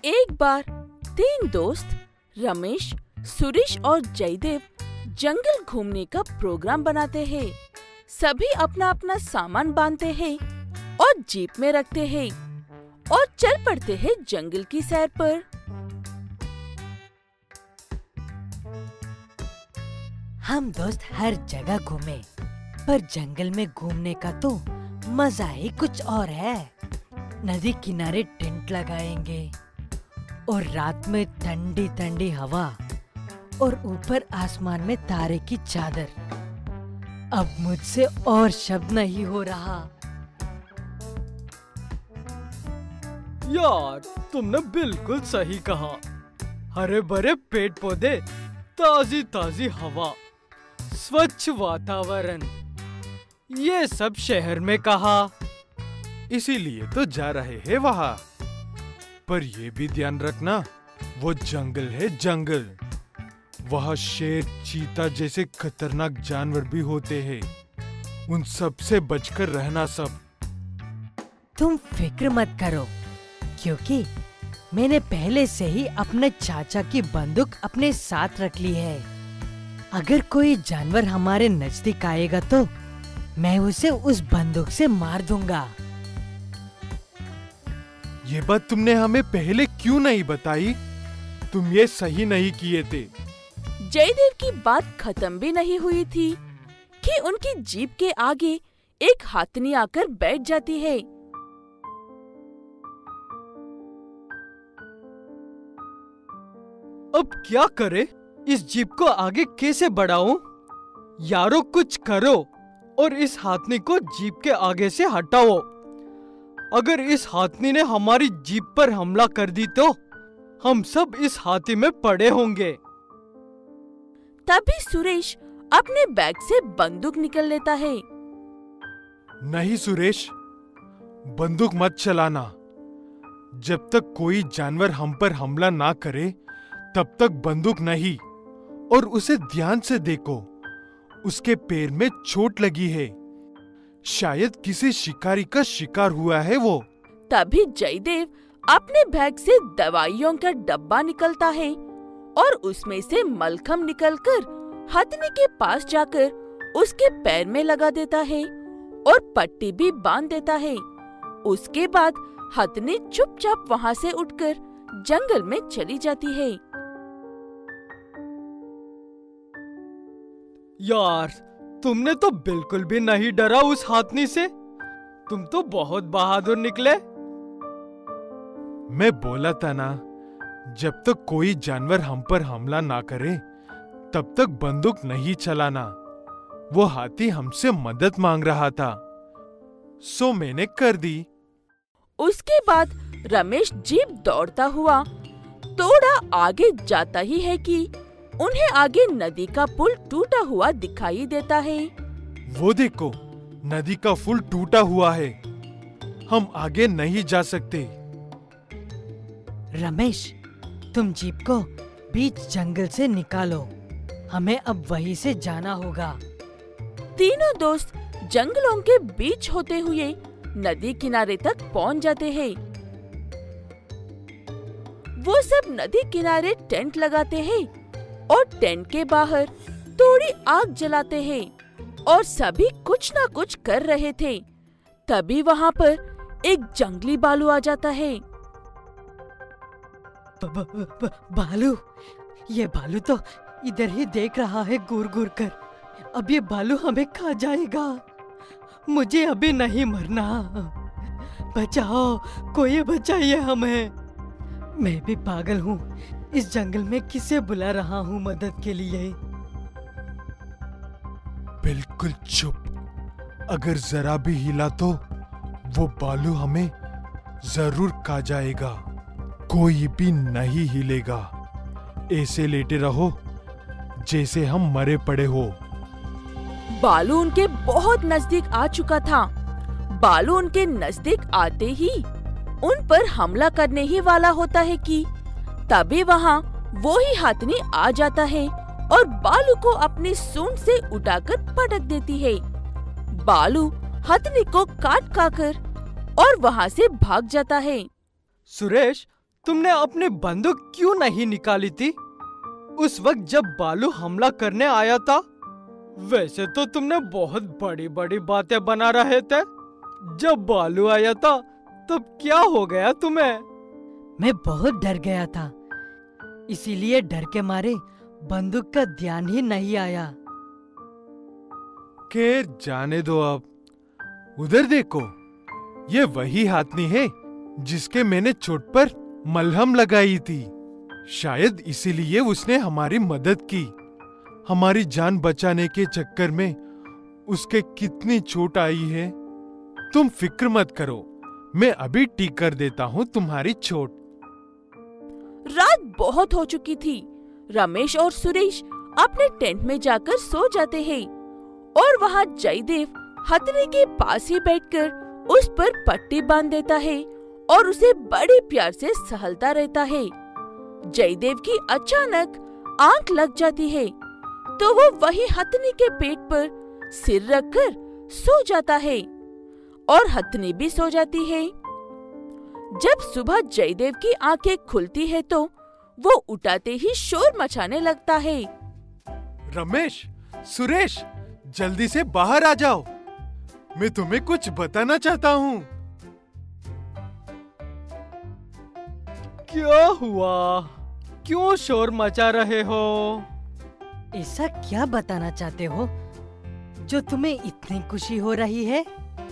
एक बार 3 दोस्त रमेश, सुरेश और जयदेव जंगल घूमने का प्रोग्राम बनाते हैं। सभी अपना अपना सामान बांधते हैं और जीप में रखते हैं और चल पड़ते हैं जंगल की सैर पर। हम दोस्त हर जगह घूमे, पर जंगल में घूमने का तो मजा ही कुछ और है। नदी किनारे टेंट लगाएंगे और रात में ठंडी ठंडी हवा और ऊपर आसमान में तारे की चादर। अब मुझसे और शब्द नहीं हो रहा। यार, तुमने बिल्कुल सही कहा। हरे भरे पेड़ पौधे, ताजी ताजी हवा, स्वच्छ वातावरण, ये सब शहर में कहा। इसीलिए तो जा रहे हैं वहाँ। पर ये भी ध्यान रखना, वो जंगल है जंगल। वहाँ शेर, चीता जैसे खतरनाक जानवर भी होते हैं। उन सब से बचकर रहना सब। तुम फिक्र मत करो, क्योंकि मैंने पहले से ही अपने चाचा की बंदूक अपने साथ रख ली है। अगर कोई जानवर हमारे नजदीक आएगा तो मैं उसे उस बंदूक से मार दूंगा। ये बात तुमने हमें पहले क्यों नहीं बताई? तुम ये सही नहीं किए थे। जयदेव की बात खत्म भी नहीं हुई थी कि उनकी जीप के आगे एक हाथनी आकर बैठ जाती है। अब क्या करे? इस जीप को आगे कैसे बढ़ाऊं? यारो, कुछ करो और इस हाथनी को जीप के आगे से हटाओ। अगर इस हाथनी ने हमारी जीप पर हमला कर दी तो हम सब इस हाथी में पड़े होंगे। तभी सुरेश अपने बैग से बंदूक निकल लेता है। नहीं सुरेश, बंदूक मत चलाना। जब तक कोई जानवर हम पर हमला ना करे तब तक बंदूक नहीं। और उसे ध्यान से देखो, उसके पैर में चोट लगी है। शायद किसी शिकारी का शिकार हुआ है वो। तभी जयदेव अपने बैग से दवाइयों का डब्बा निकलता है और उसमें से मलखम निकलकर हाथनी के पास जाकर उसके पैर में लगा देता है और पट्टी भी बांध देता है। उसके बाद हाथनी चुपचाप वहाँ से उठकर जंगल में चली जाती है। यार, तुमने तो बिल्कुल भी नहीं डरा उस हाथनी से। तुम तो बहुत बहादुर निकले। मैं बोला था ना, जब तक कोई जानवर हम पर हमला ना करे तब तक बंदूक नहीं चलाना। वो हाथी हमसे मदद मांग रहा था, सो मैंने कर दी। उसके बाद रमेश जीप दौड़ता हुआ थोड़ा आगे जाता ही है कि उन्हें आगे नदी का पुल टूटा हुआ दिखाई देता है। वो देखो, नदी का पुल टूटा हुआ है। हम आगे नहीं जा सकते। रमेश, तुम जीप को बीच जंगल से निकालो। हमें अब वहीं से जाना होगा। तीनों दोस्त जंगलों के बीच होते हुए नदी किनारे तक पहुंच जाते हैं। वो सब नदी किनारे टेंट लगाते हैं और टेंट के बाहर थोड़ी आग जलाते हैं और सभी कुछ ना कुछ कर रहे थे। तभी वहाँ पर एक जंगली भालू आ जाता है। भालू, ये भालू तो इधर ही देख रहा है घूर घूर कर। अब ये भालू हमें खा जाएगा। मुझे अभी नहीं मरना। बचाओ, कोई बचाइए हमें। मैं भी पागल हूँ, इस जंगल में किसे बुला रहा हूँ मदद के लिए। बिल्कुल चुप। अगर जरा भी हिला तो वो भालू हमें जरूर खा जाएगा। कोई भी नहीं हिलेगा। ऐसे लेटे रहो जैसे हम मरे पड़े हो। भालू उनके बहुत नजदीक आ चुका था। भालू उनके नजदीक आते ही उन पर हमला करने ही वाला होता है कि तभी वहाँ वो ही हाथनी आ जाता है और भालू को अपनी सूंड से उठाकर पटक देती है। भालू हाथनी को काट खाकर और वहाँ से भाग जाता है। सुरेश, तुमने अपनी बंदूक क्यों नहीं निकाली थी उस वक्त जब बालू हमला करने आया था? वैसे तो तुमने बहुत बड़ी बड़ी बातें बना रहे थे। जब बालू आया था तब क्या हो गया तुम्हें? मैं बहुत डर गया था, इसीलिए डर के मारे बंदूक का ध्यान ही नहीं आया। खैर जाने दो अब। उधर देखो, ये वही हाथनी है जिसके मैंने चोट पर मलहम लगाई थी। शायद इसीलिए उसने हमारी मदद की। हमारी जान बचाने के चक्कर में उसके कितनी चोट आई है। तुम फिक्र मत करो, मैं अभी ठीक कर देता हूँ तुम्हारी चोट। रात बहुत हो चुकी थी। रमेश और सुरेश अपने टेंट में जाकर सो जाते हैं और वहाँ जयदेव हथनी के पास ही बैठकर उस पर पट्टी बांध देता है और उसे बड़े प्यार से सहलता रहता है। जयदेव की अचानक आंख लग जाती है तो वो वही हथनी के पेट पर सिर रखकर सो जाता है और हथनी भी सो जाती है। जब सुबह जयदेव की आंखें खुलती है तो वो उठाते ही शोर मचाने लगता है। रमेश, सुरेश, जल्दी से बाहर आ जाओ, मैं तुम्हें कुछ बताना चाहता हूँ। क्या हुआ? क्यों शोर मचा रहे हो? ऐसा क्या बताना चाहते हो जो तुम्हें इतनी खुशी हो रही है?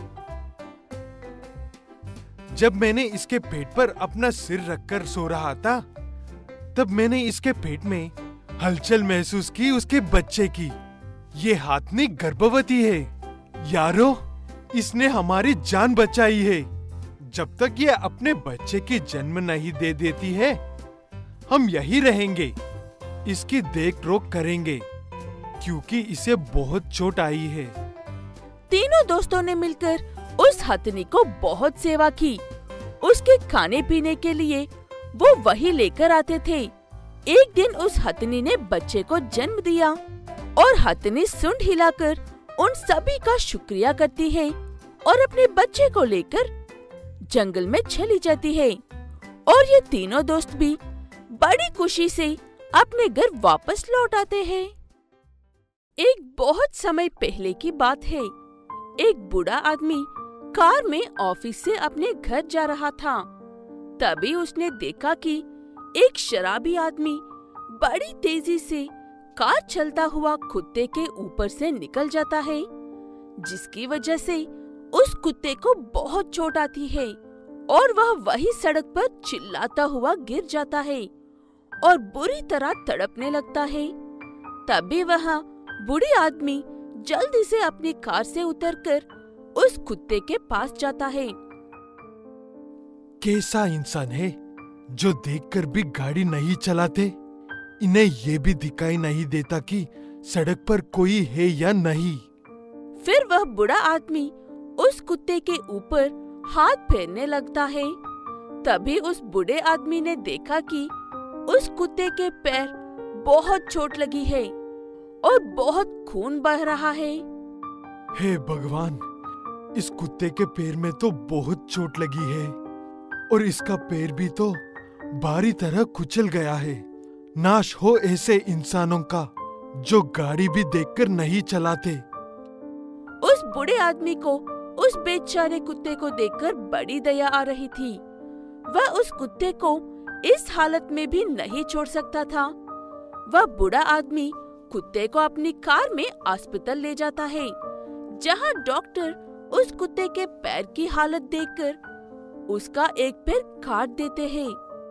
जब मैंने इसके पेट पर अपना सिर रखकर सो रहा था, तब मैंने इसके पेट में हलचल महसूस की उसके बच्चे की। ये हाथनी गर्भवती है। यारो, इसने हमारी जान बचाई है। जब तक ये अपने बच्चे की जन्म नहीं दे देती है, हम यही रहेंगे, इसकी देख रेख करेंगे, क्योंकि इसे बहुत चोट आई है। तीनों दोस्तों ने मिलकर उस हथनी को बहुत सेवा की। उसके खाने पीने के लिए वो वही लेकर आते थे। एक दिन उस हथनी ने बच्चे को जन्म दिया और हथनी सूंड हिलाकर उन सभी का शुक्रिया करती है और अपने बच्चे को लेकर जंगल में चली जाती है। और ये तीनों दोस्त भी बड़ी खुशी से अपने घर वापस लौट आते हैं। एक बहुत समय पहले की बात है। एक बूढ़ा आदमी कार में ऑफिस से अपने घर जा रहा था। तभी उसने देखा कि एक शराबी आदमी बड़ी तेजी से कार चलता हुआ कुत्ते के ऊपर से निकल जाता है, जिसकी वजह से उस कुत्ते को बहुत चोट आती है और वह वही सड़क पर चिल्लाता हुआ गिर जाता है और बुरी तरह तड़पने लगता है। तभी वह बूढ़ी आदमी जल्दी से अपनी कार से उतरकर उस कुत्ते के पास जाता है। कैसा इंसान है जो देखकर भी गाड़ी नहीं चलाते। इन्हें ये भी दिखाई नहीं देता कि सड़क पर कोई है या नहीं। फिर वह बूढ़ा आदमी उस कुत्ते के ऊपर हाथ फेरने लगता है। तभी उस बूढ़े आदमी ने देखा कि उस कुत्ते के पैर बहुत चोट लगी है और बहुत खून बह रहा है। हे भगवान, इस कुत्ते के पैर में तो बहुत चोट लगी है और इसका पैर भी तो भारी तरह कुचल गया है। नाश हो ऐसे इंसानों का जो गाड़ी भी देखकर नहीं चलाते। उस बूढ़े आदमी को उस बेचारे कुत्ते को देखकर बड़ी दया आ रही थी। वह उस कुत्ते को इस हालत में भी नहीं छोड़ सकता था। वह बूढ़ा आदमी कुत्ते को अपनी कार में अस्पताल ले जाता है, जहां डॉक्टर उस कुत्ते के पैर की हालत देखकर उसका एक पैर काट देते हैं।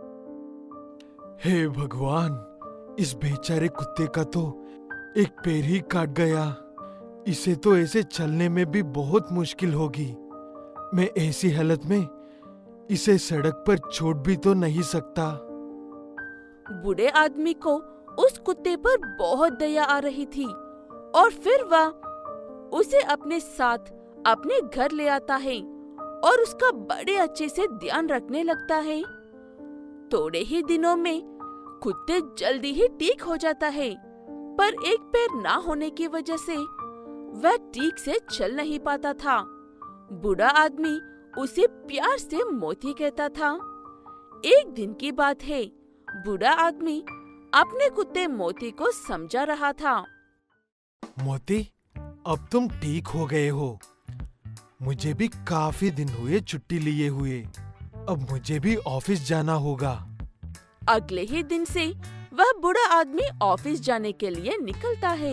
हे भगवान, इस बेचारे कुत्ते का तो एक पैर ही काट गया। इसे तो ऐसे चलने में भी बहुत मुश्किल होगी। मैं ऐसी हालत में इसे सड़क पर छोड़ भी तो नहीं सकता। बूढ़े आदमी को उस कुत्ते पर बहुत दया आ रही थी और फिर वह उसे अपने साथ अपने घर ले आता है और उसका बड़े अच्छे से ध्यान रखने लगता है। थोड़े ही दिनों में कुत्ते जल्दी ही ठीक हो जाता है, पर एक पैर ना होने की वजह से वह ठीक से चल नहीं पाता था। बूढ़ा आदमी उसे प्यार से मोती कहता था। एक दिन की बात है, बूढ़ा आदमी अपने कुत्ते मोती को समझा रहा था। मोती, अब तुम ठीक हो गए हो। मुझे भी काफी दिन हुए छुट्टी लिए हुए। अब मुझे भी ऑफिस जाना होगा। अगले ही दिन से वह बूढ़ा आदमी ऑफिस जाने के लिए निकलता है।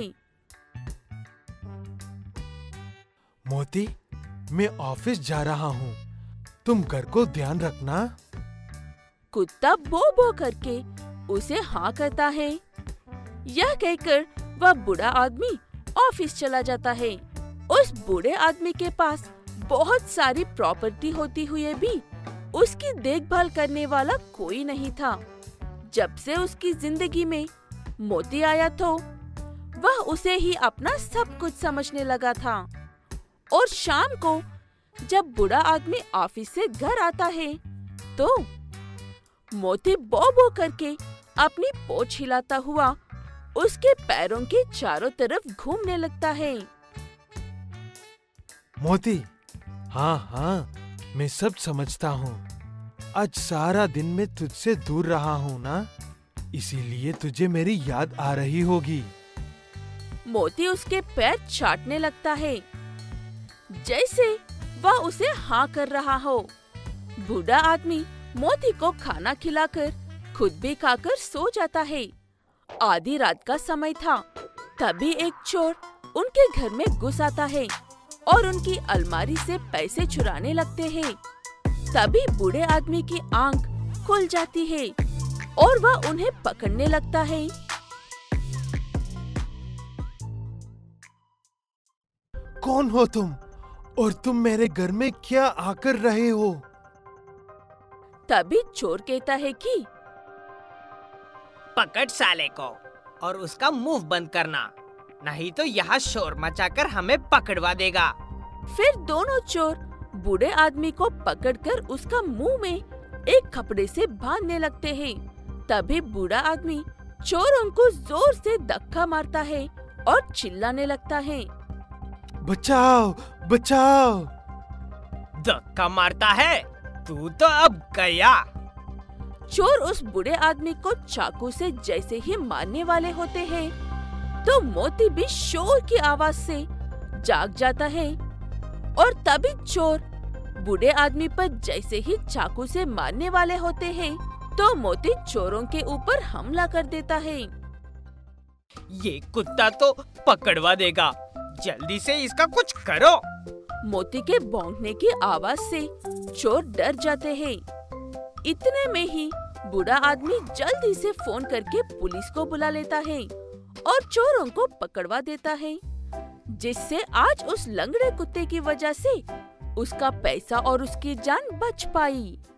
मोती, मैं ऑफिस जा रहा हूँ। तुम घर को ध्यान रखना। कुत्ता बो बो करके उसे हाँ करता है। यह कहकर वह बूढ़ा आदमी ऑफिस चला जाता है। उस बूढ़े आदमी के पास बहुत सारी प्रॉपर्टी होती हुए भी उसकी देखभाल करने वाला कोई नहीं था। जब से उसकी जिंदगी में मोती आया तो वह उसे ही अपना सब कुछ समझने लगा था। और शाम को जब बूढ़ा आदमी ऑफिस से घर आता है तो मोती बो बो करके अपनी पोंछ हिलाता हुआ उसके पैरों के चारों तरफ घूमने लगता है। मोती, हाँ, मैं सब समझता हूँ। आज सारा दिन मैं तुझसे दूर रहा हूँ ना, इसीलिए तुझे मेरी याद आ रही होगी। मोती उसके पैर चाटने लगता है जैसे वह उसे हाँ कर रहा हो। बूढ़ा आदमी मोती को खाना खिलाकर खुद भी खाकर सो जाता है। आधी रात का समय था, तभी एक चोर उनके घर में घुस आता है और उनकी अलमारी से पैसे चुराने लगते हैं। तभी बूढ़े आदमी की आंख खुल जाती है और वह उन्हें पकड़ने लगता है। कौन हो तुम और तुम मेरे घर में क्या आकर रहे हो? तभी चोर कहता है कि पकड़ साले को और उसका मुंह बंद करना, नहीं तो यहाँ शोर मचाकर हमें पकड़वा देगा। फिर दोनों चोर बूढ़े आदमी को पकड़कर उसका मुंह में एक कपड़े से बांधने लगते हैं। तभी बूढ़ा आदमी चोरों को जोर से धक्का मारता है और चिल्लाने लगता है, बचाओ, बचाओ। धक्का मारता है? तू तो अब गया। चोर उस बूढ़े आदमी को चाकू से जैसे ही मारने वाले होते हैं तो मोती भी शोर की आवाज से जाग जाता है। और तभी चोर बूढ़े आदमी पर जैसे ही चाकू से मारने वाले होते हैं तो मोती चोरों के ऊपर हमला कर देता है। ये कुत्ता तो पकड़वा देगा, जल्दी से इसका कुछ करो। मोती के भौंकने की आवाज से चोर डर जाते हैं। इतने में ही बूढ़ा आदमी जल्दी से फोन करके पुलिस को बुला लेता है और चोरों को पकड़वा देता है, जिससे आज उस लंगड़े कुत्ते की वजह से उसका पैसा और उसकी जान बच पाई।